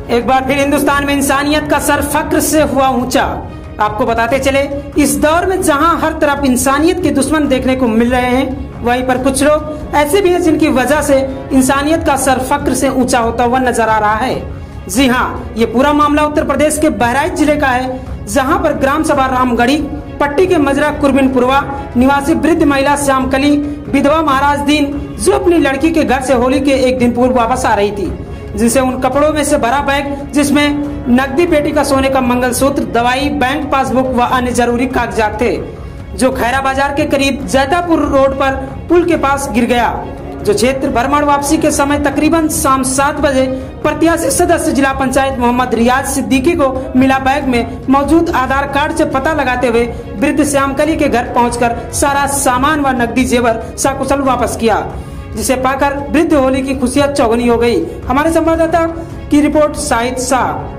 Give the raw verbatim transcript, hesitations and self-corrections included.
एक बार फिर हिंदुस्तान में इंसानियत का सर फक्र से हुआ ऊंचा। आपको बताते चले, इस दौर में जहां हर तरफ इंसानियत के दुश्मन देखने को मिल रहे हैं, वहीं पर कुछ लोग ऐसे भी हैं जिनकी वजह से इंसानियत का सर फक्र से ऊंचा होता हुआ नजर आ रहा है। जी हाँ, ये पूरा मामला उत्तर प्रदेश के बहराइच जिले का है, जहां पर ग्राम सभा रामगढ़ी पट्टी के मजरा कुरबिनपुरवा निवासी वृद्ध महिला श्यामकली विधवा महाराज दीन, जो अपनी लड़की के घर से होली के एक दिन पूर्व वापस आ रही थी, जिनसे उन कपड़ों में से भरा बैग जिसमें नकदी पेटी का सोने का मंगलसूत्र, दवाई, बैंक पासबुक व अन्य जरूरी कागजात थे, जो खैरा बाजार के करीब जैतापुर रोड पर पुल के पास गिर गया। जो क्षेत्र भ्रमण वापसी के समय तकरीबन शाम सात बजे प्रत्याशी सदस्य जिला पंचायत मोहम्मद रियाज सिद्दीकी को मिला बैग में मौजूद आधार कार्ड से पता लगाते हुए वृद्ध श्यामकली के घर पहुंचकर सारा सामान व नकदी जेवर सकुशल वापस किया, जिसे पाकर वृद्ध होली की खुशियां चौगनी हो गई। हमारे संवाददाता की रिपोर्ट, शाहिद शाह।